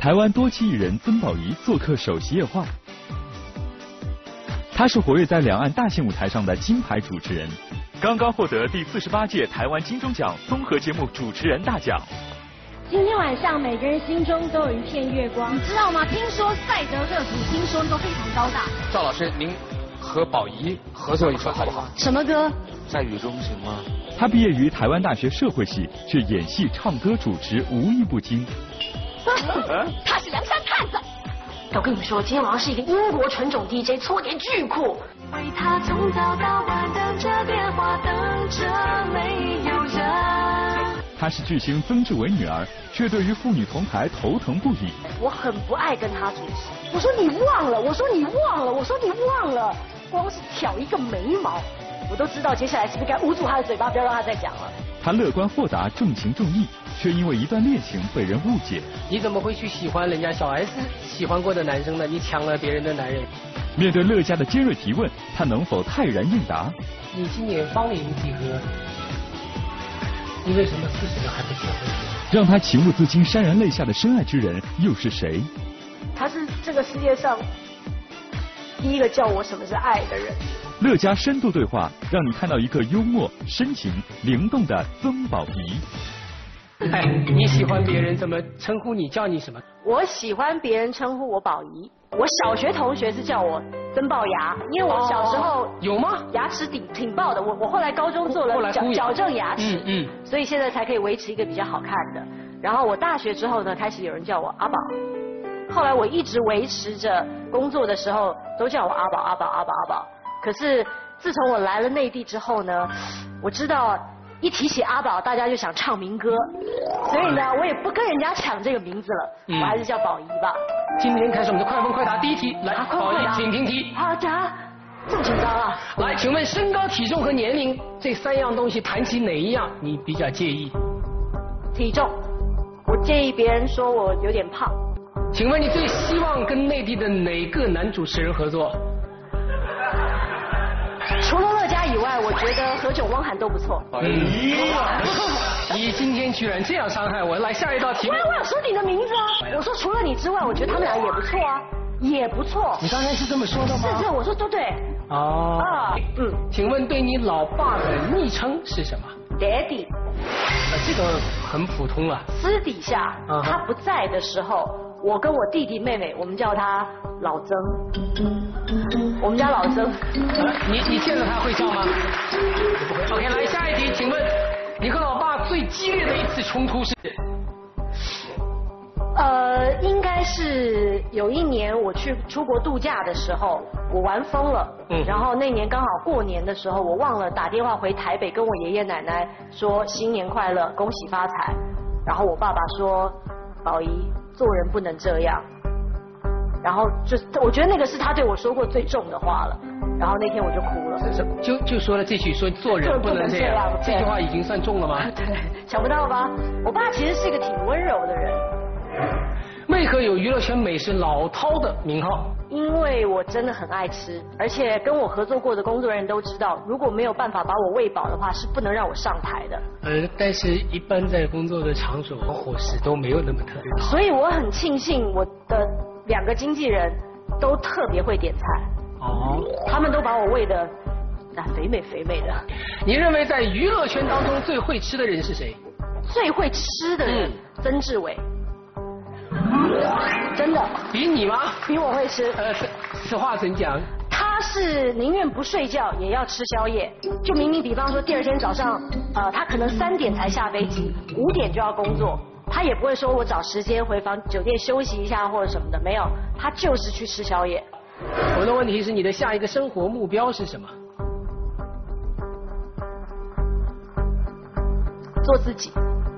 台湾多栖艺人曾宝仪做客首席夜话。她是活跃在两岸大型舞台上的金牌主持人，刚刚获得第48届台湾金钟奖综合节目主持人大奖。 今天晚上每个人心中都有一片月光，你知道吗？听说赛德克组听说都非常高大。 赵老师，您和宝仪合作一首好不好？ 什么歌？ 在雨中行吗？ 他毕业于台湾大学社会系，却演戏、唱歌、主持无一不精。 他是梁山探子。我跟你们说，今天晚上是一个英国纯种 DJ， 搓点巨酷。为他从早到晚等着电话，等着没有人。 她是巨星曾志伟女儿，却对于妇女同台头疼不已。 我很不爱跟他主持。我说你忘了，我说你忘了，我说你忘了，光是挑一个眉毛，我都知道接下来是不是该捂住他的嘴巴，不要让他再讲了。 她乐观豁达，重情重义，却因为一段恋情被人误解。 你怎么会去喜欢人家小 S 喜欢过的男生呢？你抢了别人的男人。 面对乐嘉的尖锐提问，她能否泰然应答？ 你今年芳龄几何？你为什么40了还不结婚？ 让她情不自禁、潸然泪下的深爱之人又是谁？ 他是这个世界上第一个教我什么是爱的人。 乐嘉深度对话，让你看到一个幽默、深情、灵动的曾宝仪。 哎，你喜欢别人怎么称呼你？叫你什么？ 我喜欢别人称呼我宝仪。我小学同学是叫我曾龅牙，因为我小时候有吗？ 牙齿挺龅的。我后来高中做了矫正牙齿，所以现在才可以维持一个比较好看的。然后我大学之后呢，开始有人叫我阿宝。后来我一直维持着工作的时候都叫我阿宝阿宝阿宝阿宝。可是自从我来了内地之后呢，我知道一提起阿宝，大家就想唱民歌，所以呢，我也不跟人家抢这个名字了，我还是叫宝仪吧。 今天开始我们的快问快答第一题，来，宝仪请听题。 好的，这么紧张啊？ 来，请问身高、体重和年龄这3样东西，谈起哪一样你比较介意？ 体重，我介意别人说我有点胖。 请问你最希望跟内地的哪个男主持人合作？ 除了乐嘉以外，我觉得何炅、汪涵都不错。 你今天居然这样伤害我！来，下一道题目。 我有说你的名字啊！我说除了你之外，我觉得他们俩也不错啊，也不错。 你刚才是这么说的吗？ 是，我说都对。 哦。请问对你老爸的昵称是什么 ？Daddy。 这个很普通了。 私底下他不在的时候，我跟我弟弟妹妹，我们叫他老曾。我们家老曾。 你见了他会叫吗？不会。OK， 来下一题，请问你和老爸最激烈的一次冲突是？ 应该是有一年我去出国度假的时候，我玩疯了。然后那年刚好过年的时候，我忘了打电话回台北跟我爷爷奶奶说新年快乐，恭喜发财。然后我爸爸说，宝仪做人不能这样。然后我觉得那个是他对我说过最重的话了。然后那天我就哭了。 就说了这句，说做人不能这样，这句话已经算重了吗？ 对，想不到吧？我爸其实是一个挺温柔的人。 为何有娱乐圈美食老饕的名号？ 因为我真的很爱吃，而且跟我合作过的工作人员都知道，如果没有办法把我喂饱的话，是不能让我上台的。 但是一般在工作的场所和伙食都没有那么特别好。 所以我很庆幸我的2个经纪人都特别会点菜。他们都把我喂得肥美肥美的。 你认为在娱乐圈当中最会吃的人是谁？ 最会吃的人，曾志伟。真的？ 比你吗？ 比我会吃。 此话怎讲？ 他是宁愿不睡觉也要吃宵夜，就明明比方说第2天早上，他可能3点才下飞机，5点就要工作，他也不会说我找时间回酒店休息一下或者什么的，没有，他就是去吃宵夜。 我的问题是你的下一个生活目标是什么？ 做自己。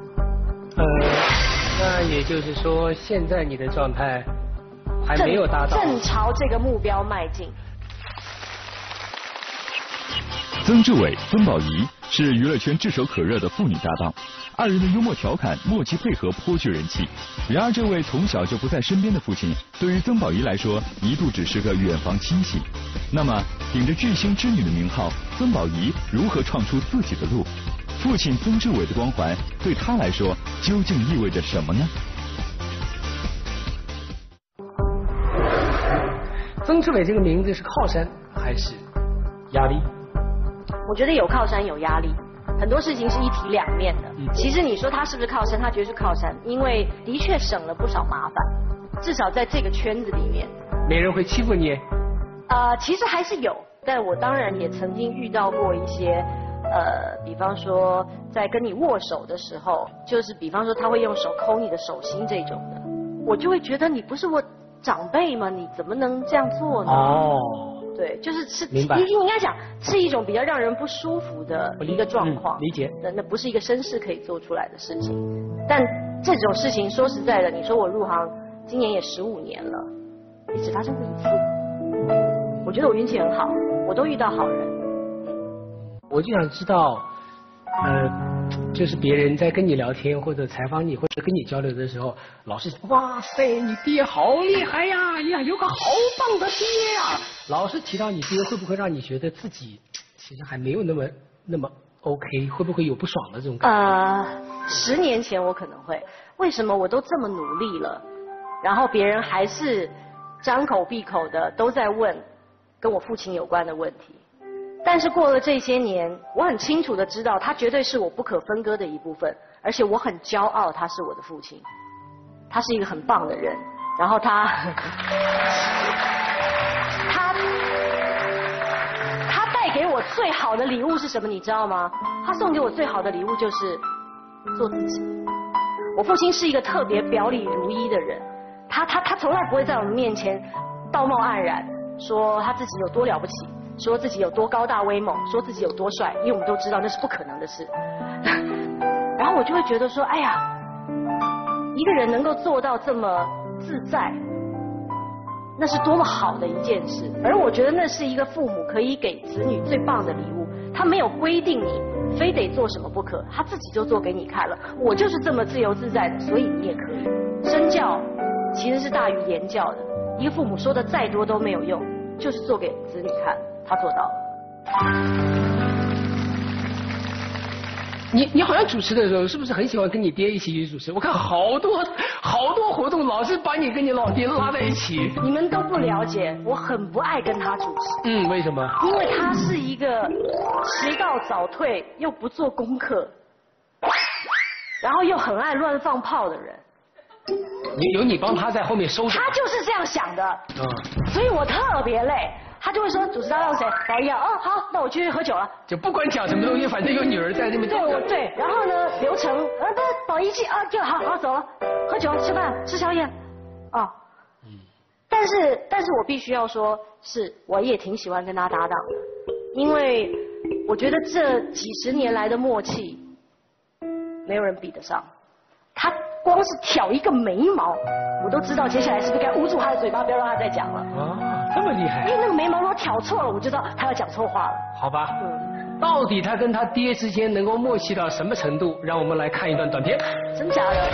那也就是说，现在你的状态还没有达到， 正朝这个目标迈进。 曾志伟、曾宝仪是娱乐圈炙手可热的父女搭档，2人的幽默调侃、默契配合颇具人气。然而，这位从小就不在身边的父亲，对于曾宝仪来说，一度只是个远房亲戚。那么，顶着巨星之女的名号，曾宝仪如何创出自己的路？父亲曾志伟的光环对他来说究竟意味着什么呢？ 曾志伟这个名字是靠山还是压力？ 我觉得有靠山有压力，很多事情是一体两面的。其实你说他是不是靠山，他绝对是靠山，因为的确省了不少麻烦，至少在这个圈子里面。 没人会欺负你？ 其实还是有，但我当然也曾经遇到过一些。比方说在跟你握手的时候，就是比方说他会用手抠你的手心这种的，我就会觉得你不是我长辈吗？你怎么能这样做呢？ 哦， 对，就是你应该讲是一种比较让人不舒服的一个状况。 理解。 那不是一个绅士可以做出来的事情。但这种事情说实在的，你说我入行今年也15年了，也只发生过一次。我觉得我运气很好，我都遇到好人。 我就想知道，就是别人在跟你聊天或者采访你或者跟你交流的时候，老是哇塞，你爹好厉害呀，呀有个好棒的爹呀，老是提到你爹，会不会让你觉得自己其实还没有那么 OK？ 会不会有不爽的这种感觉 ？10年前我可能会，为什么我都这么努力了，然后别人还是张口闭口的都在问跟我父亲有关的问题？但是过了这些年，我很清楚的知道，他绝对是我不可分割的一部分，而且我很骄傲他是我的父亲，他是一个很棒的人，然后他带给我最好的礼物是什么，你知道吗？他送给我最好的礼物就是做自己。我父亲是一个特别表里如一的人，他从来不会在我们面前道貌岸然，说他自己有多了不起。说自己有多高大威猛，说自己有多帅，因为我们都知道那是不可能的事。然后我就会觉得说，哎呀，一个人能够做到这么自在，那是多么好的一件事。而我觉得那是一个父母可以给子女最棒的礼物。他没有规定你非得做什么不可，他自己就做给你看了。我就是这么自由自在的，所以你也可以。身教其实是大于言教的。一个父母说的再多都没有用，就是做给子女看。他做到了。 你好像主持的时候，是不是很喜欢跟你爹一起去主持？我看好多活动，老是把你跟你老爹拉在一起。 你们都不了解，我很不爱跟他主持。 为什么？ 因为他是一个迟到早退又不做功课，然后又很爱乱放炮的人。 有你帮他在后面收拾。 他就是这样想的。所以我特别累。他就会说主持搭档谁？宝仪啊，好，那我去喝酒了。 就不管讲什么东西，反正有女儿在那边。 对，然后呢，流程宝仪记就好走了，喝酒吃饭吃宵夜，但是我必须要说，是我也挺喜欢跟他搭档的，因为我觉得这几10年来的默契，没有人比得上。他光是挑一个眉毛，我都知道接下来是不是该捂住他的嘴巴，不要让他再讲了。 这么厉害！ 因为那个眉毛如果挑错了，我就知道他要讲错话了。 好吧。到底他跟他爹之间能够默契到什么程度？让我们来看一段短片。 真假的？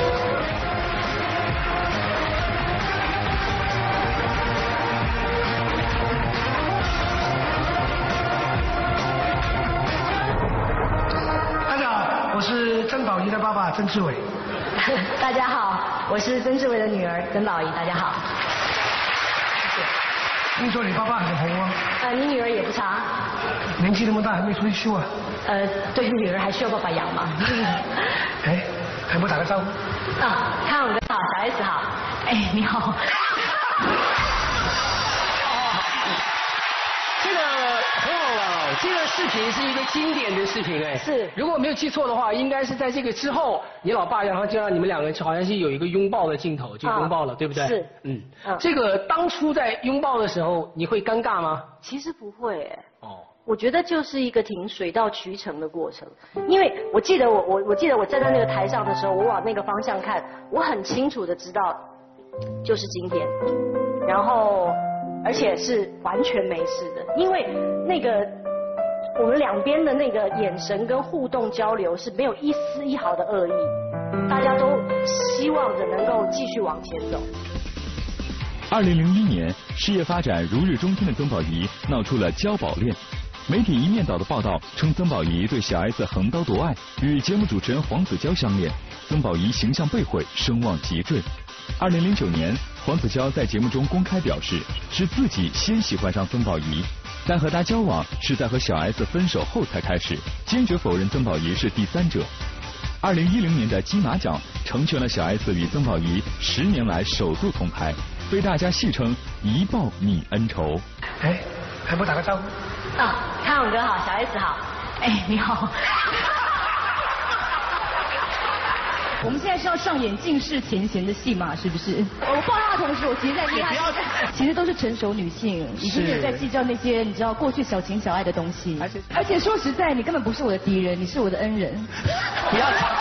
大家好，我是曾宝仪的爸爸曾志伟。 大家好，我是曾志伟的女儿曾宝仪。大家好。 听说你爸爸很红啊？ 你女儿也不差。 年纪那么大还没退休啊？ 对，女儿还需要爸爸养嘛。 哎，还不打个招呼？ 康永哥好，小 S 好。哎，你好。 这个很好玩，这个视频是一个经典的视频， 是。 如果我没有记错的话，应该是在这个之后，你老爸然后就让你们2个人好像是有一个拥抱的镜头，就拥抱了，对不对？ 是。 这个当初在拥抱的时候，你会尴尬吗？ 其实不会。我觉得就是一个挺水到渠成的过程，因为我记得我站在那个台上的时候，我往那个方向看，我很清楚的知道，就是今天，然后而且是完全没事的，因为那个我们两边的那个眼神跟互动交流是没有一丝一毫的恶意，大家都希望着能够继续往前走。 2001年，事业发展如日中天的曾宝仪闹出了交宝恋。媒体一面倒的报道称曾宝仪对小 S 横刀夺爱，与节目主持人黄子佼相恋，曾宝仪形象被毁，声望急坠。2009年， 黄子佼在节目中公开表示，是自己先喜欢上曾宝仪，但和她交往是在和小 S 分手后才开始，坚决否认曾宝仪是第三者。2010年的金马奖成全了小 S 与曾宝仪10年来首度同台，被大家戏称一报泯恩仇。 哎，还不打个招呼？ 康永哥好，小 S 好。 哎，你好。我们现在是要上演尽释前嫌的戏码，是不是？我爆料的同时，我其实在厉害，其实都是成熟女性，已经没有在计较那些你知道过去小情小爱的东西。而且说实在，你根本不是我的敌人，你是我的恩人。 不要吵。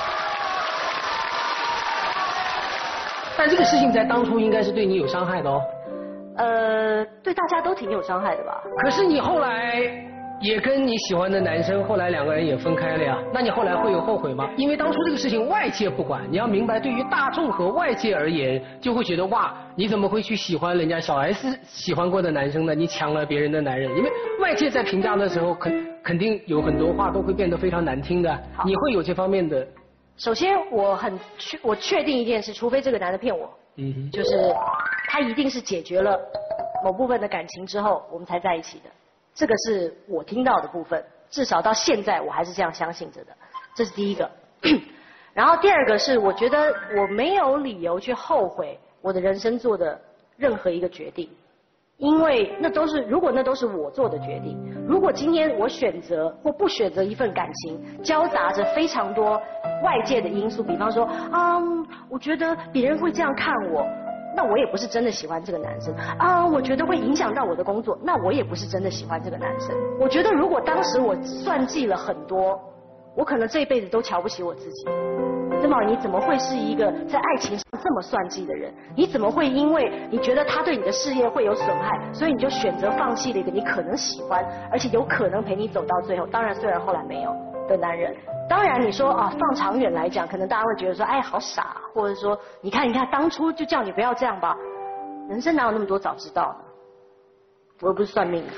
但这个事情在当初应该是对你有伤害的哦。 对大家都挺有伤害的吧？ 可是你后来也跟你喜欢的男生，后来2个人也分开了呀。那你后来会有后悔吗？因为当初这个事情外界不管，你要明白，对于大众和外界而言，就会觉得哇，你怎么会去喜欢人家小 S 喜欢过的男生呢？你抢了别人的男人。因为外界在评价的时候，肯定有很多话都会变得非常难听的。你会有这方面的？ 首先，我确定一件事，除非这个男的骗我，就是他一定是解决了某部分的感情之后，我们才在一起的。这个是我听到的部分，至少到现在我还是这样相信着的，这是第一个。然后第二个是，我觉得我没有理由去后悔我的人生做的任何一个决定，因为如果那都是我做的决定，如果今天我选择或不选择一份感情，交杂着非常多外界的因素，比方说我觉得别人会这样看我。那我也不是真的喜欢这个男生我觉得会影响到我的工作，那我也不是真的喜欢这个男生。我觉得如果当时我算计了很多，我可能这一辈子都瞧不起我自己。曾宝仪怎么会是一个在爱情上这么算计的人？你怎么会因为你觉得他对你的事业会有损害，所以你就选择放弃了一个你可能喜欢，而且有可能陪你走到最后，当然虽然后来没有的男人？当然你说放长远来讲，可能大家会觉得说好傻，或者说你看当初就叫你不要这样吧。人生哪有那么多早知道呢？我又不是算命的。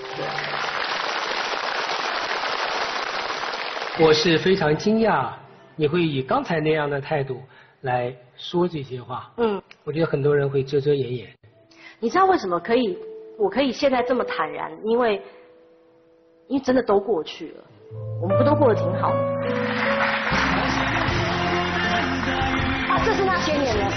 我是非常惊讶你会以刚才那样的态度来说这些话。我觉得很多人会遮遮掩掩。 你知道为什么我可以现在这么坦然？因为真的都过去了，我们不都过得挺好的？这是那些年了。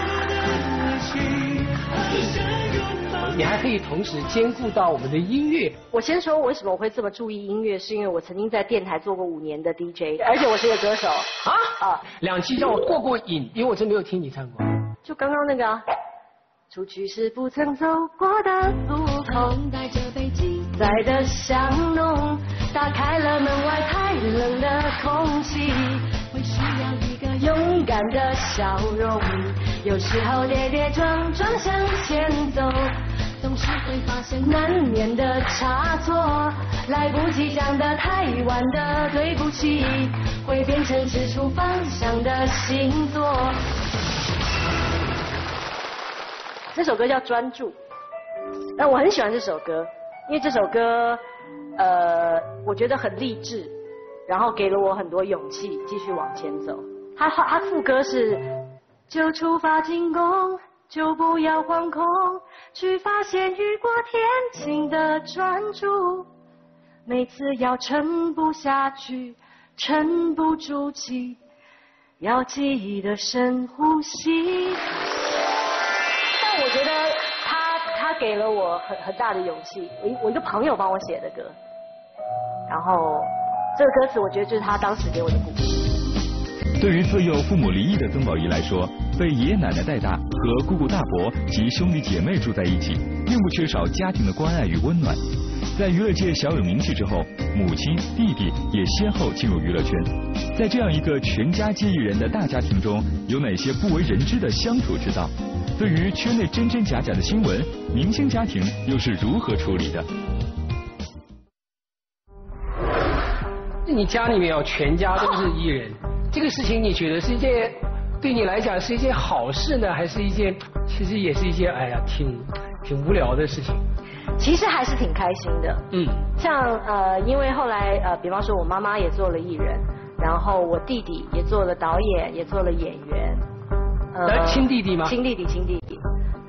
你还可以同时兼顾到我们的音乐。 我先说为什么我会这么注意音乐，是因为我曾经在电台做过5年的 DJ， 而且我是个歌手。 2期让我过瘾，因为我真没有听你唱过。 就刚刚那个出去是不曾走过的路口，带着背脊在的香浓，打开了门外太冷的空气，会需要一个勇敢的笑容，有时候跌跌撞撞向前走，总是会发生难免的差错，来不及讲的太晚的对不起，会变成指出方向的星座。这首歌叫专注，那我很喜欢这首歌，因为这首歌我觉得很励志，然后给了我很多勇气继续往前走。他副歌是就出发进攻，就不要惶恐，去发现雨过天晴的专注，每次要撑不下去，沉不住气，要记得深呼吸。但我觉得他给了我很大的勇气，我一个朋友帮我写的歌，然后这个歌词我觉得就是他当时给我的鼓励。 对于自幼父母离异的曾宝仪来说，被爷爷奶奶带大，和姑姑大伯及兄弟姐妹住在一起，并不缺少家庭的关爱与温暖。在娱乐界小有名气之后，母亲、弟弟也先后进入娱乐圈。在这样一个全家皆艺人的大家庭中，有哪些不为人知的相处之道？对于圈内真真假假的新闻，明星家庭又是如何处理的？ 你家里面全家都是艺人，这个事情你觉得是一件对你来讲是一件好事呢，还是一件其实也是一件挺无聊的事情？ 其实还是挺开心的。像因为后来比方说我妈妈也做了艺人，然后我弟弟也做了导演，也做了演员。 亲弟弟吗？ 亲弟弟。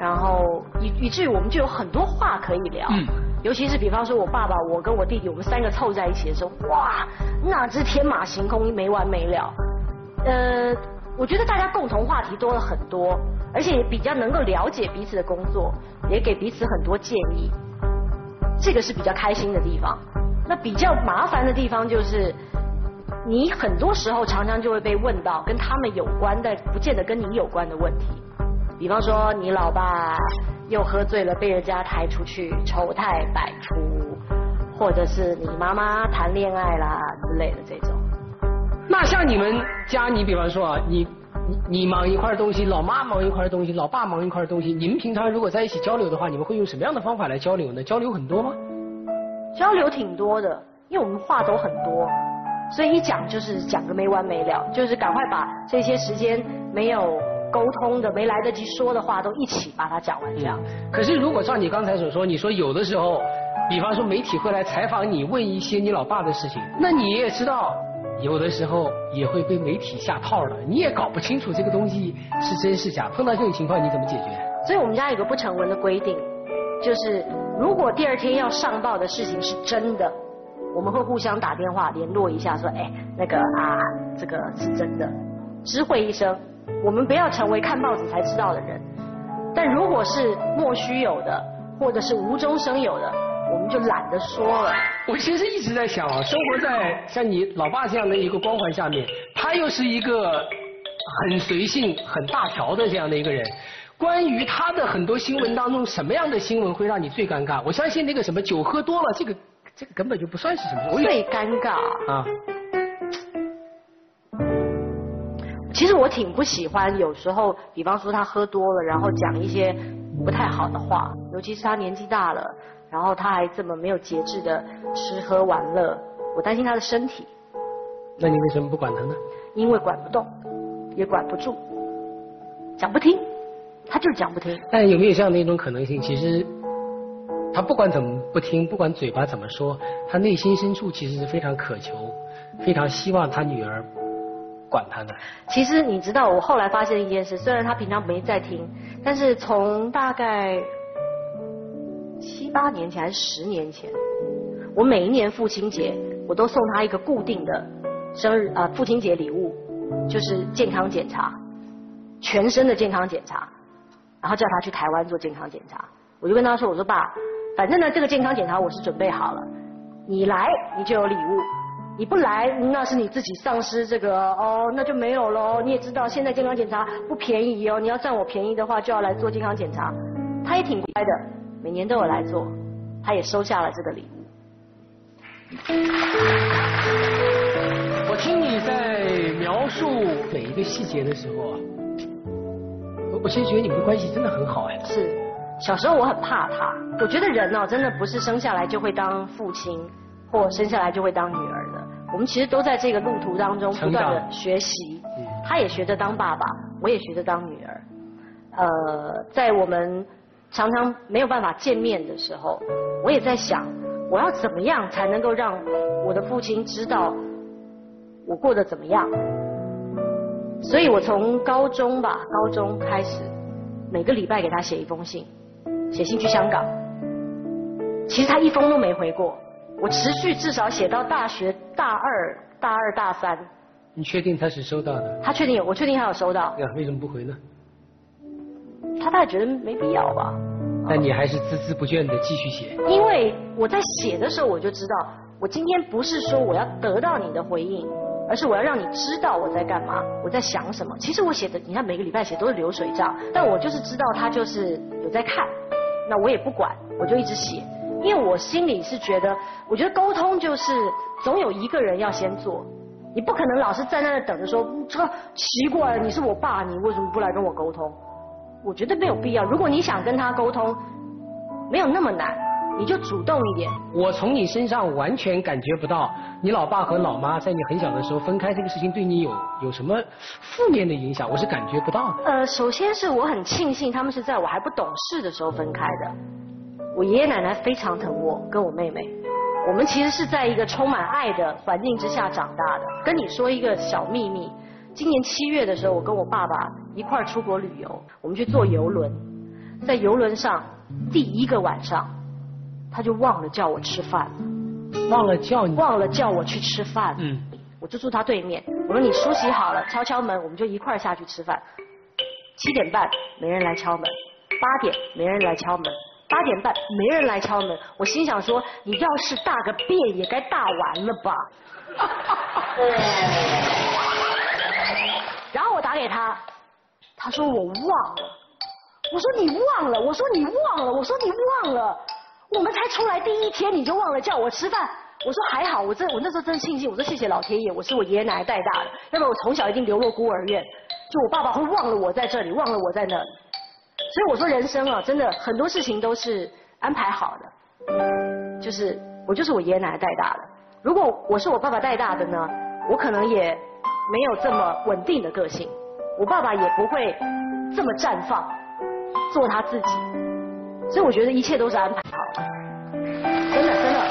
然后以至于我们就有很多话可以聊。尤其是比方说我爸爸，我跟我弟弟，我们3个凑在一起的时候，哇，那是天马行空，没完没了。我觉得大家共同话题多了很多，而且也比较能够了解彼此的工作，也给彼此很多建议。这个是比较开心的地方。那比较麻烦的地方就是，你很多时候常常就会被问到跟他们有关但不见得跟你有关的问题。比方说你老爸又喝醉了被人家抬出去丑态百出，或者是你妈妈谈恋爱啦之类的这种。 那像你们家，你比方说啊，你忙一块东西，老妈忙一块东西，老爸忙一块东西，你们平常如果在一起交流的话，你们会用什么样的方法来交流呢？交流很多吗？ 交流挺多的，因为我们话都很多，所以一讲就是讲个没完没了，就是赶快把这些时间没有沟通的、没来得及说的话都一起把它讲完这样。 可是如果照你刚才所说，你说有的时候，比方说媒体会来采访你，问一些你老爸的事情，那你也知道，有的时候也会被媒体下套了，你也搞不清楚这个东西是真是假。碰到这种情况你怎么解决？ 所以我们家有个不成文的规定，就是如果第2天要上报的事情是真的，我们会互相打电话联络一下，说那个这个是真的，知会一声。我们不要成为看报纸才知道的人。但如果是莫须有的，或者是无中生有的，我们就懒得说了。 我其实一直在想啊，生活在像你老爸这样的一个光环下面，他又是一个很随性、很大条的这样的一个人。关于他的很多新闻当中，什么样的新闻会让你最尴尬？我相信那个什么酒喝多了，这个根本就不算是什么。 最尴尬啊！ 其实我挺不喜欢，有时候，比方说他喝多了，然后讲一些不太好的话，尤其是他年纪大了，然后他还这么没有节制的吃喝玩乐，我担心他的身体。 那你为什么不管他呢？ 因为管不动，也管不住，讲不听，他就是讲不听。 但有没有这样的一种可能性？其实他不管怎么不听，不管嘴巴怎么说，他内心深处其实是非常渴求，非常希望他女儿管他的。 其实你知道，我后来发现一件事，虽然他平常没在听，但是从大概7、8年前还是10年前，我每一年父亲节，我都送他一个固定的父亲节礼物，就是健康检查，全身的健康检查，然后叫他去台湾做健康检查。我就跟他说，我说爸，反正呢这个健康检查我是准备好了，你来你就有礼物。你不来，那是你自己丧失这个那就没有喽。你也知道现在健康检查不便宜哦，你要占我便宜的话，就要来做健康检查。他也挺乖的，每年都有来做，他也收下了这个礼物。 我听你在描述每一个细节的时候啊，我其实觉得你们的关系真的很好哎。 是，小时候我很怕他，我觉得人真的不是生下来就会当父亲，或生下来就会当女儿的。我们其实都在这个路途当中不断的学习，他也学着当爸爸，我也学着当女儿。在我们常常没有办法见面的时候，我也在想，我要怎么样才能够让我的父亲知道我过得怎么样。所以我从高中开始，每个礼拜给他写一封信，写信去香港。其实他一封都没回过。我持续至少写到大学大二、大3。 你确定他是收到的？ 他确定有，我确定他有收到。 为什么不回呢？ 他大概觉得没必要吧。 但你还是孜孜不倦的继续写。 因为我在写的时候我就知道，我今天不是说我要得到你的回应，而是我要让你知道我在干嘛，我在想什么。其实我写的，你看每个礼拜写都是流水账，但我就是知道他就是有在看，那我也不管，我就一直写。因为我心里是觉得，我觉得沟通就是总有一个人要先做，你不可能老是站在那等着说，这奇怪了，你是我爸，你为什么不来跟我沟通？我觉得没有必要。如果你想跟他沟通，没有那么难，你就主动一点。 我从你身上完全感觉不到你老爸和老妈在你很小的时候分开这个事情对你有什么负面的影响，我是感觉不到的。 首先是我很庆幸他们是在我还不懂事的时候分开的。我爷爷奶奶非常疼我跟我妹妹，我们其实是在一个充满爱的环境之下长大的。跟你说一个小秘密，今年7月的时候，我跟我爸爸一块儿出国旅游，我们去坐邮轮， 在邮轮上第1个晚上，他就忘了叫我吃饭了。 忘了叫我去吃饭。我就住他对面，我说你梳洗好了，敲敲门，我们就一块下去吃饭。7点半没人来敲门，8点没人来敲门，8点半没人来敲门。我心想说，你要是大个便也该大完了吧。然后我打给他，他说我忘了。我说你忘了，我说你忘了，我说你忘了。我们才出来第1天你就忘了叫我吃饭。我说还好，我那时候真庆幸，我说谢谢老天爷，我是我爷爷奶奶带大的，要不然我从小一定流落孤儿院，就我爸爸会忘了我在这里，忘了我在那里。所以我说人生啊，真的很多事情都是安排好的，就是我就是我爷爷奶奶带大的。如果我是我爸爸带大的呢，我可能也没有这么稳定的个性，我爸爸也不会这么绽放，做他自己。所以我觉得一切都是安排好的，真的真的。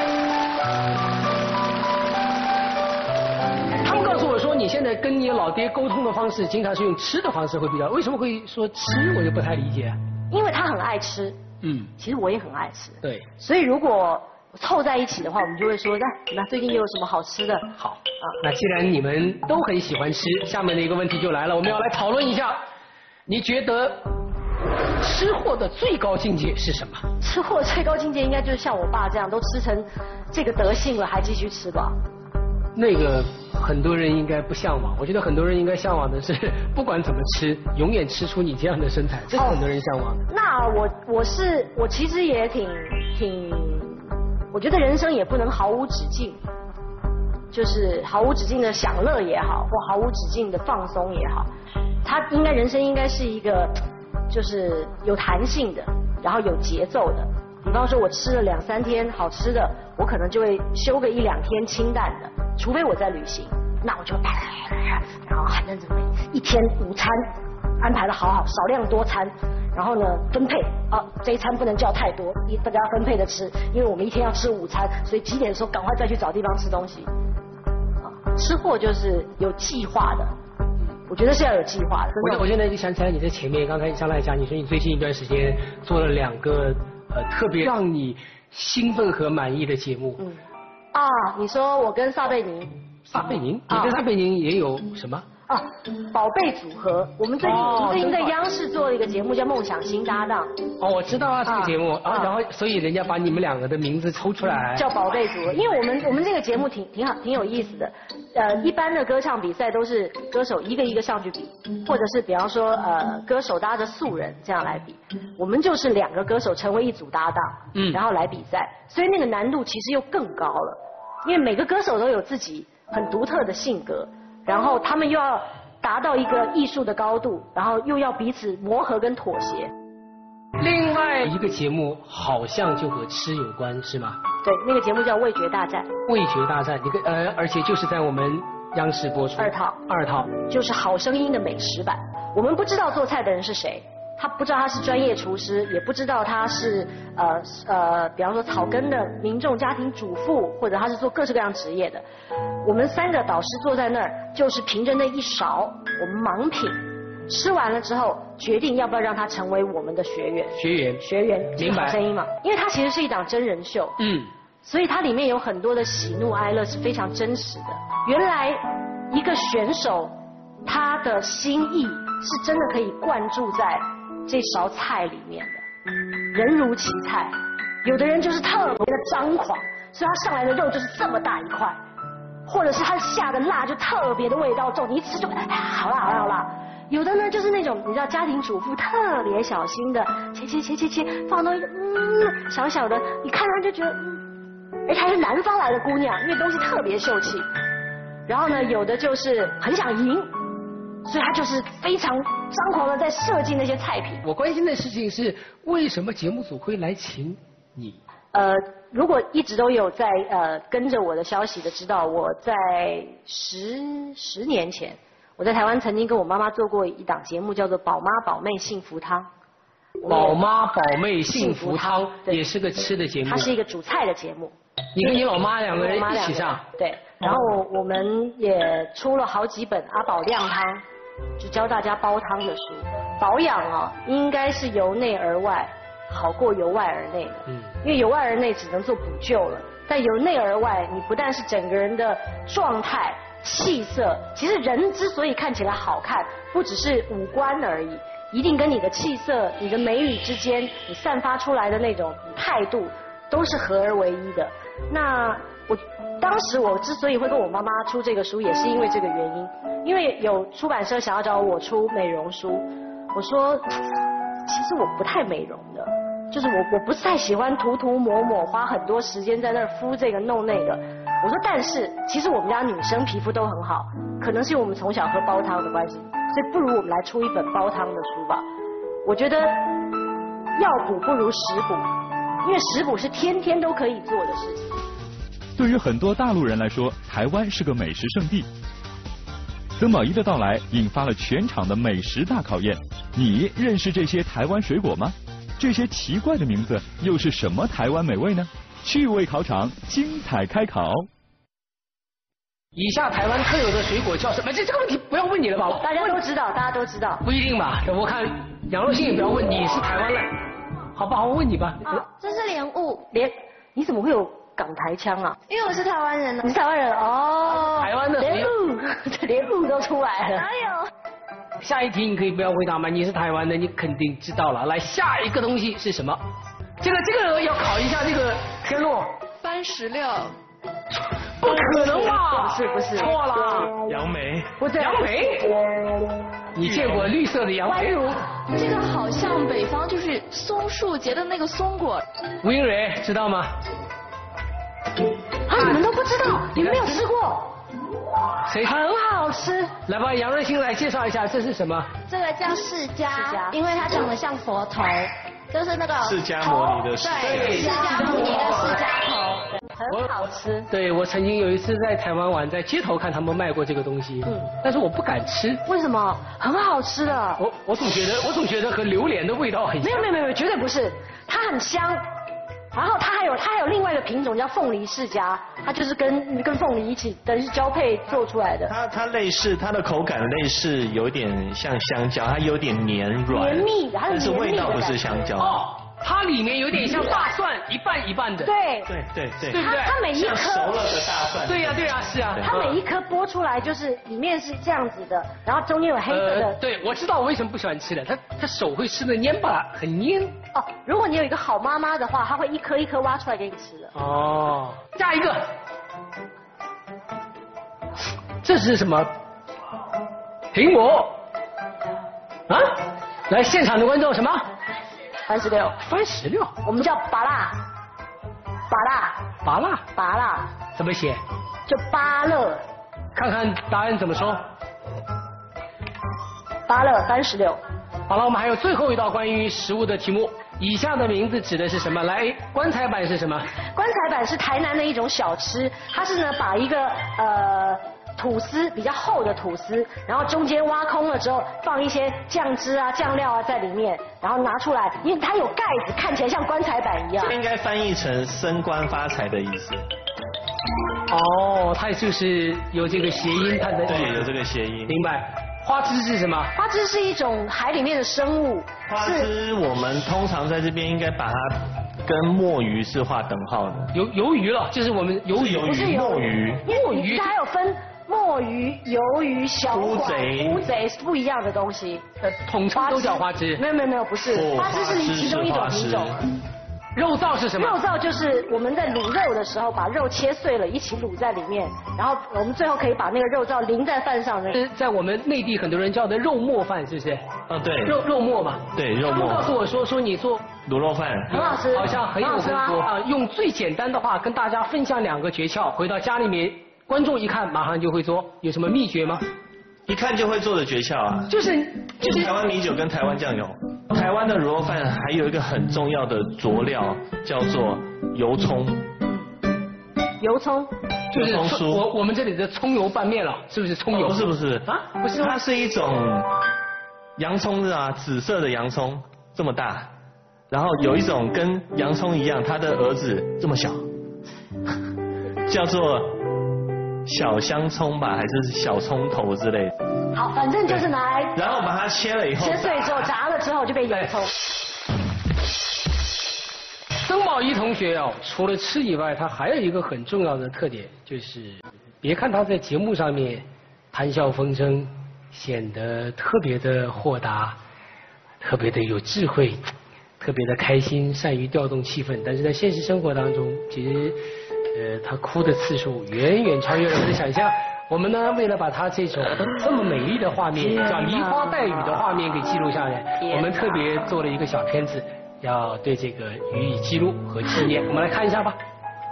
他们告诉我说，你现在跟你老爹沟通的方式，经常是用吃的方式会比较，为什么会说吃？我就不太理解。因为他很爱吃，其实我也很爱吃，对，所以如果凑在一起的话，我们就会说，那最近又有什么好吃的？好啊，那既然你们都很喜欢吃，下面的一个问题就来了，我们要来讨论一下，你觉得吃货的最高境界是什么？吃货最高境界应该就是像我爸这样，都吃成这个德性了，还继续吃吧。那个很多人应该不向往，我觉得很多人应该向往的是，不管怎么吃，永远吃出你这样的身材，这是很多人向往的。那我其实也挺，我觉得人生也不能毫无止境，就是毫无止境的享乐也好，或毫无止境的放松也好，人生应该是一个就是有弹性的，然后有节奏的。比方说我吃了2、3天好吃的，我可能就会休个1、2天清淡的，除非我在旅行，那我就然后很认真一天午餐安排的好，少量多餐，然后呢分配这一餐不能叫太多，大家分配的吃，因为我们1天要吃5餐，所以几点的时候赶快再去找地方吃东西。吃货就是有计划的，我觉得是要有计划的。我现在就想起来你在前面刚才上来讲，你说你最近一段时间做了2个特别让你兴奋和满意的节目。你说我跟撒贝宁，你跟撒贝宁也有什么？宝贝组合，我们最近在央视做了一个节目叫《梦想新搭档》。我知道啊，这个节目然后所以人家把你们2个的名字抽出来，叫宝贝组合。因为我们这个节目挺好，挺有意思的。一般的歌唱比赛都是歌手一个一个上去比，或者是比方说歌手搭着素人这样来比。我们就是2个歌手成为一组搭档，然后来比赛，所以那个难度其实又更高了，因为每个歌手都有自己很独特的性格。然后他们又要达到一个艺术的高度，然后又要彼此磨合跟妥协。另外一个节目好像就和吃有关，是吗？对，那个节目叫《味觉大战》。味觉大战，而且就是在我们央视播出。2套，就是《好声音》的美食版。我们不知道做菜的人是谁，他不知道他是专业厨师，也不知道他是比方说草根的民众家庭主妇，或者他是做各式各样职业的。我们3个导师坐在那儿，就是凭着那一勺我们盲品，吃完了之后决定要不要让他成为我们的学员，明白？好声音嘛，因为它其实是一档真人秀，所以它里面有很多的喜怒哀乐是非常真实的。原来一个选手他的心意是真的可以灌注在这勺菜里面的，人如其菜，有的人就是特别的张狂，所以他上来的肉就是这么大一块，或者是他下的辣就特别的味道重，你一吃就好辣。有的呢就是那种你知道家庭主妇特别小心的切，放到一个小小的，你看他就觉得而且还是南方来的姑娘，因为东西特别秀气。然后呢有的就是很想赢，所以他就是非常张狂的在设计那些菜品。我关心的事情是为什么节目组会来请你？如果一直都有在跟着我的消息的知道，我在10年前，我在台湾曾经跟我妈妈做过一档节目，叫做《宝妈宝妹幸福汤》。宝妈宝妹幸福汤也是个吃的节目，它是一个煮菜的节目。你跟你老妈2个人一起上？对。然后我们也出了好几本阿宝靓汤，就教大家煲汤的书。 保养啊，应该是由内而外好过由外而内的。因为由外而内只能做补救了，但由内而外，你不但是整个人的状态、气色，其实人之所以看起来好看，不只是五官而已，一定跟你的气色、你的眉宇之间，你散发出来的那种态度，都是合而为一的。那当时我之所以会跟我妈妈出这个书，也是因为这个原因。因为有出版社想要找我出美容书，我说其实我不太美容的，就是我不太喜欢涂涂抹抹，花很多时间在那儿敷这个弄那个。我说但是其实我们家女生皮肤都很好，可能是因为我们从小喝煲汤的关系，所以不如我们来出一本煲汤的书吧。我觉得药补不如食补，因为食补是天天都可以做的事情。 对于很多大陆人来说，台湾是个美食圣地。曾宝仪的到来引发了全场的美食大考验。你认识这些台湾水果吗？这些奇怪的名字又是什么台湾美味呢？趣味考场精彩开考。 以下台湾特有的水果叫什么？这个问题不要问你了吧？ 大家都知道，大家都知道。 不一定吧？我看杨若欣也不要问，你是台湾人，好吧？我问你吧。 这是莲雾。 你怎么会有港台腔啊？ 因为我是台湾人呢。 你是台湾人哦。 台湾的莲雾，这莲雾都出来了。 哪有？ 下一题你可以不要回答吗？你是台湾的，你肯定知道了。来，下一个东西是什么？这个要考一下这个天洛。 番石榴。 不可能吧？ 不是。 错了。 杨梅。 不对。 杨梅。你见过绿色的杨梅？ 这个好像北方就是松树结的那个松果。 吴英蕊知道吗？ 啊，你们都不知道，你们没有吃过。 谁很好吃？ 来吧，杨瑞欣来介绍一下，这是什么？ 这个叫释迦，因为它长得像佛头，就是那个释迦牟尼的释迦。 对，释迦牟尼的释迦头， 很好吃。 对，我曾经有一次在台湾玩，在街头看他们卖过这个东西，但是我不敢吃。 为什么？很好吃的。 我总觉得和榴莲的味道很像。 没有，绝对不是，它很香。然后它还有另外一个品种叫凤梨释迦，它就是跟凤梨一起等于是交配做出来的。 它类似，它的口感类似，有点像香蕉，它有点黏软， 绵密的， 但是味道不是香蕉。 哦，它里面有点像大蒜，一半一半的。 对， 对不对？ 它每一颗熟了的大蒜。 对呀，是啊。 它每一颗剥出来就是里面是这样子的，然后中间有黑色的。 对，我知道我为什么不喜欢吃了，它手会吃的黏巴，很黏。 哦，如果你有一个好妈妈的话，她会一颗一颗挖出来给你吃的。 哦，下一个，这是什么？苹果。啊？来，现场的观众什么？ 番石榴。 番石榴。 我们叫芭辣。芭辣。 怎么写？ 就芭乐。 看看答案怎么说。 芭乐番石榴。 好了，我们还有最后一道关于食物的题目。以下的名字指的是什么？来，棺材板是什么？ 棺材板是台南的一种小吃，它是呢把一个吐司比较厚的吐司，然后中间挖空了之后放一些酱汁啊、酱料啊在里面，然后拿出来，因为它有盖子，看起来像棺材板一样。 这应该翻译成升官发财的意思。 哦，它就是有这个谐音，它的对，有这个谐音。 明白。花枝是什么？ 花枝是一种海里面的生物。 花枝我们通常在这边应该把它跟墨鱼是划等号的。 鱿鱼了，就是我们鱿鱼， 不是墨鱼。 墨鱼它还有分墨鱼、鱿鱼、小管、乌贼是不一样的东西。 统称都叫花枝。 没有，不是，花枝是其中一种品种。 肉燥是什么？ 肉燥就是我们在卤肉的时候，把肉切碎了，一起卤在里面，然后我们最后可以把那个肉燥淋在饭上。 在我们内地很多人叫的肉末饭，是不是？ 对。 肉末嘛。 对，肉末。 他们告诉我说你做卤肉饭很好吃， 好像很有功夫啊。用最简单的话跟大家分享2个诀窍，回到家里面，观众一看马上就会做，有什么秘诀吗？ 一看就会做的诀窍啊， 就是台湾米酒跟台湾酱油。台湾的卤肉饭还有一个很重要的佐料叫做油葱。 油葱就是我们这里的葱油拌面了，是不是葱油？ 不是啊，不是， 它是一种洋葱啊，紫色的洋葱这么大，然后有一种跟洋葱一样，它的儿子这么小，叫做小香葱吧，还是小葱头之类的。 好，反正就是拿来， 然后把它切了以后， 切碎之后炸了之后就变洋葱。 曾宝仪同学哦，除了吃以外，他还有一个很重要的特点，就是别看他在节目上面谈笑风生，显得特别的豁达，特别的有智慧，特别的开心，善于调动气氛。但是在现实生活当中，其实他哭的次数远远超越了我的想象。我们呢，为了把他这种这么美丽的画面，叫梨花带雨的画面给记录下来，我们特别做了一个小片子，要对这个予以记录和纪念。我们来看一下吧。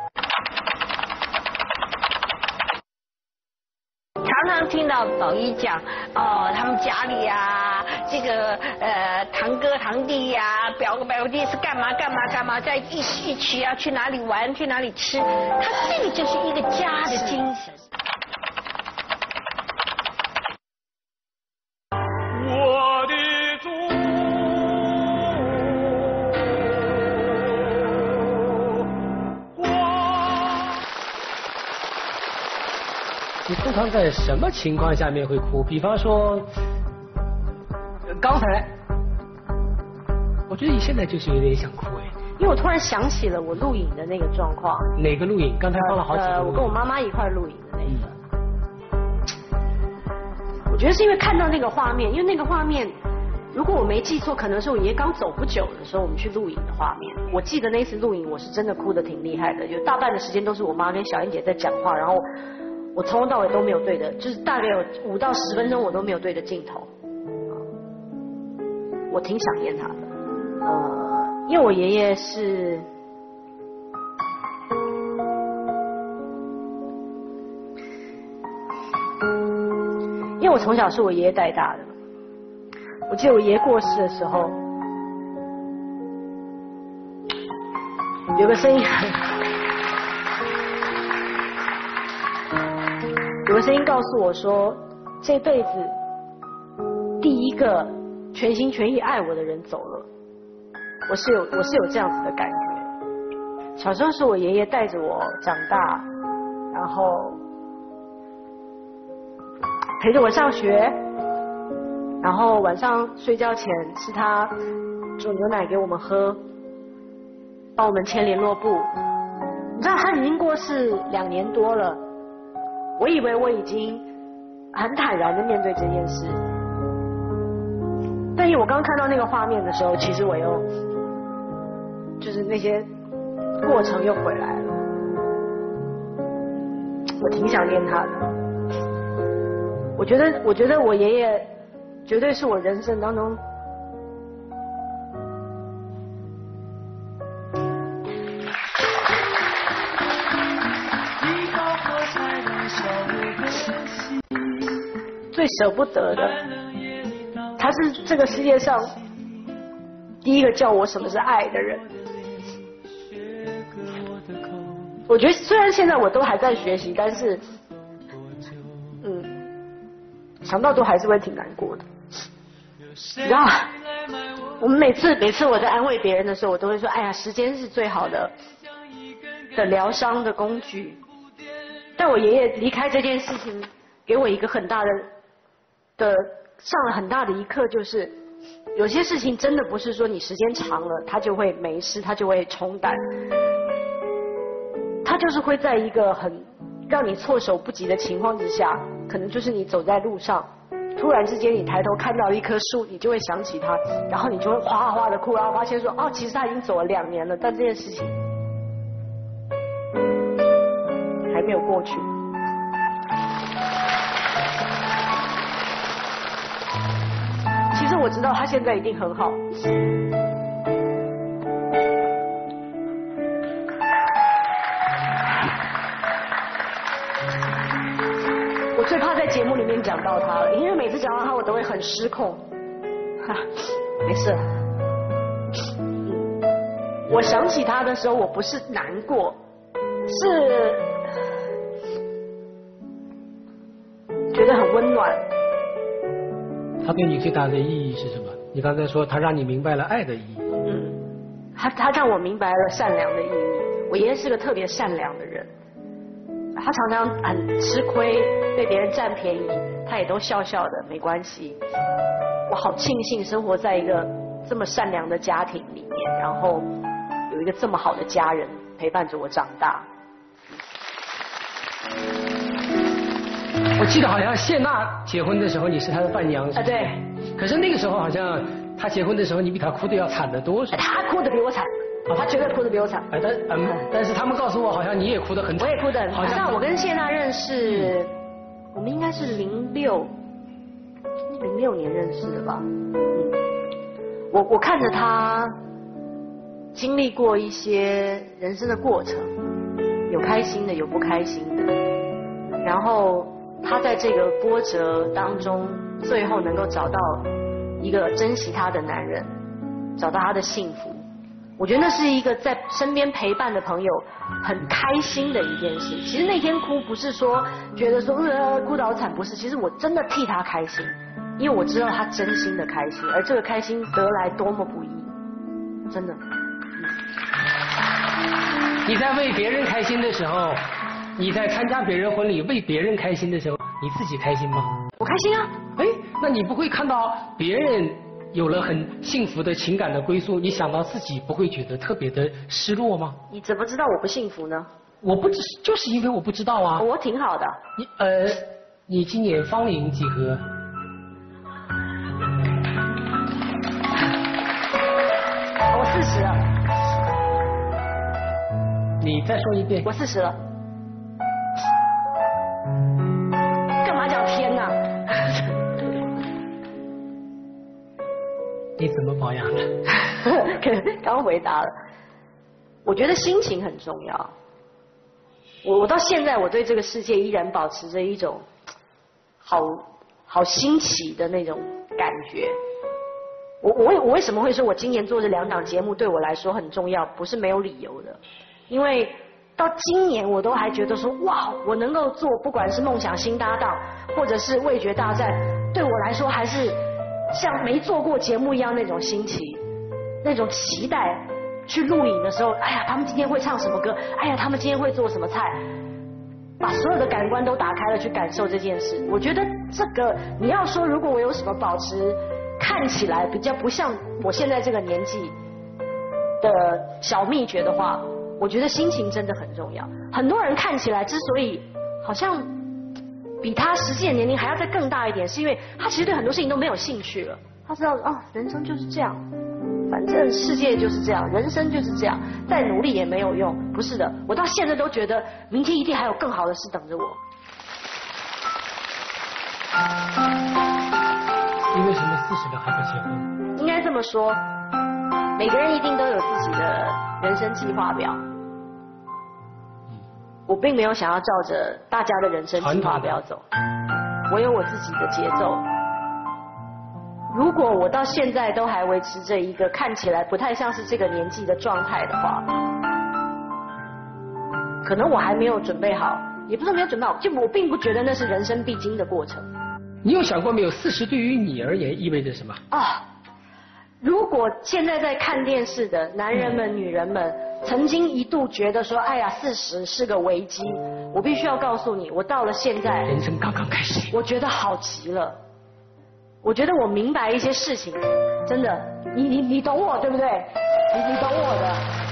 常常听到宝仪讲哦，他们家里呀，这个堂哥堂弟呀，表哥表弟是干嘛，在一起啊，去哪里玩，去哪里吃，他这个就是一个家的精神。 我的祖国。 你通常在什么情况下面会哭？比方说，刚才，我觉得你现在就是有点想哭哎。 因为我突然想起了我录影的那个状况。 哪个录影？刚才放了好几个。 我跟我妈妈一块录影的那个。我觉得是因为看到那个画面，因为那个画面，如果我没记错，可能是我爷爷刚走不久的时候，我们去录影的画面。我记得那次录影，我是真的哭得挺厉害的，有大半的时间都是我妈跟小燕姐在讲话，然后我从头到尾都没有对的，就是大概有5到10分钟我都没有对着镜头。我挺想念他的，因为我爷爷是。因为我从小是我爷爷带大的，我记得我爷爷过世的时候，有个声音，告诉我说，这辈子第一个全心全意爱我的人走了，我是有这样子的感觉。小时候是我爷爷带着我长大，然后陪着我上学，然后晚上睡觉前是他煮牛奶给我们喝，帮我们签联络簿。你知道他已经过世2年多了，我以为我已经很坦然的面对这件事，但因为我刚看到那个画面的时候，其实我又就是那些过程又回来了，我挺想念他的。我觉得我爷爷绝对是我人生当中最舍不得的。他是这个世界上第一个教我什么是爱的人。我觉得虽然现在我都还在学习，但是想到都还是会挺难过的。你知道，我们每次我在安慰别人的时候，我都会说，哎呀，时间是最好的疗伤的工具。但我爷爷离开这件事情，给我一个很大的上了很大的一课，就是有些事情真的不是说你时间长了它就会没事，它就会冲淡，它就是会在一个很让你措手不及的情况之下，可能就是你走在路上，突然之间你抬头看到一棵树，你就会想起它，然后你就会哗哗的哭，然后发现说，哦，其实他已经走了2年了，但这件事情还没有过去。其实我知道他现在一定很好。我最怕在节目里面讲到他了，因为每次讲到他我都会很失控。没事。我想起他的时候，我不是难过，是觉得很温暖。 他对你最大的意义是什么？你刚才说他让你明白了爱的意义。 他让我明白了善良的意义。我爷爷是个特别善良的人，他常常很吃亏，被别人占便宜， 他也都笑笑的，没关系。我好庆幸生活在一个这么善良的家庭里面，然后有一个这么好的家人陪伴着我长大。 我记得好像谢娜结婚的时候，你是她的伴娘。 啊，对。 可是那个时候好像她结婚的时候，你比她哭得要惨得多。 她哭得比我惨，她绝对哭得比我惨。 但是他们告诉我，好像你也哭得很惨。 我也哭得很惨。好像我跟谢娜认识，我们应该是06年认识的吧。我看着她经历过一些人生的过程，有开心的，有不开心的，然后她在这个波折当中，最后能够找到一个珍惜她的男人，找到她的幸福。我觉得那是一个在身边陪伴的朋友很开心的一件事。其实那天哭不是说觉得说哭得好惨，不是，其实我真的替她开心，因为我知道她真心的开心，而这个开心得来多么不易，真的。 你在为别人开心的时候，你在参加别人婚礼为别人开心的时候，你自己开心吗？ 我开心啊。 哎，那你不会看到别人有了很幸福的情感的归宿，你想到自己不会觉得特别的失落吗？ 你怎么知道我不幸福呢？ 我不知，就是因为我不知道啊。 我挺好的。 你今年芳龄几何？ 我40了。 你再说一遍。 我40了。干嘛讲偏呢？ 你怎么保养的？ 刚回答了。我觉得心情很重要。我到现在我对这个世界依然保持着一种好新奇的那种感觉。我为什么会说我今年做这2档节目对我来说很重要？不是没有理由的。因为到今年我都还觉得说哇，我能够做不管是梦想新搭档或者是味觉大战，对我来说还是像没做过节目一样那种新奇，那种期待。去录影的时候，哎呀，他们今天会唱什么歌？哎呀，他们今天会做什么菜？把所有的感官都打开了去感受这件事。我觉得这个你要说，如果我有什么保持看起来比较不像我现在这个年纪的小秘诀的话，我觉得心情真的很重要。很多人看起来之所以好像比他实际的年龄还要再更大一点，是因为他其实对很多事情都没有兴趣了。他知道人生就是这样。反正世界就是这样，人生就是这样，再努力也没有用。不是的，我到现在都觉得明天一定还有更好的事等着我。 你为什么40了还不结婚？ 应该这么说，每个人一定都有自己的人生计划表。我并没有想要照着大家的人生计划表走，我有我自己的节奏。如果我到现在都还维持着一个看起来不太像是这个年纪的状态的话，可能我还没有准备好，也不是没有准备好，就我并不觉得那是人生必经的过程。 你有想过没有，40对于你而言意味着什么？ 如果现在在看电视的男人们、女人们，曾经一度觉得说，哎呀，40是个危机，我必须要告诉你，我到了现在， 人生刚刚开始， 我觉得好极了。我觉得我明白一些事情，真的，你懂我对不对？你懂我的。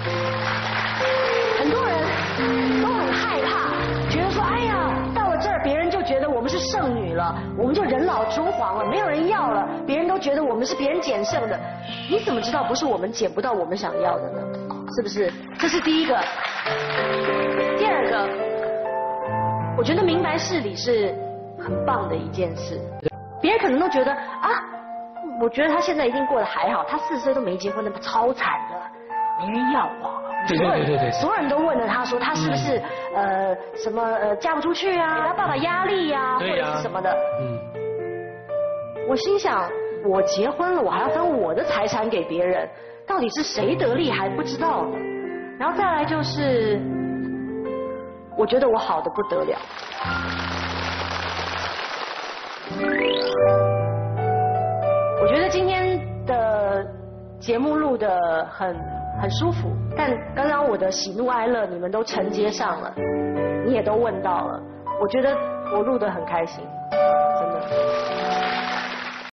很多人都很害怕，觉得说，哎呀，到了这儿，别人就觉得我们是剩女了，我们就人老珠黄了，没有人要了，别人都觉得我们是别人捡剩的。你怎么知道不是我们捡不到我们想要的呢？是不是？这是第一个。第二个，我觉得明白事理是很棒的一件事。别人可能都觉得我觉得他现在一定过得还好，他40岁都没结婚，那不超惨的，没人要我。 对， 所有人都问了他说他是不是什么嫁不出去啊，给他爸爸压力呀，或者是什么的。我心想，我结婚了，我还要分我的财产给别人，到底是谁得利还不知道呢。然后再来就是，我觉得我好得不得了。我觉得今天的节目录得很舒服，但刚刚我的喜怒哀乐你们都承接上了，你也都问到了，我觉得我录得很开心，真的。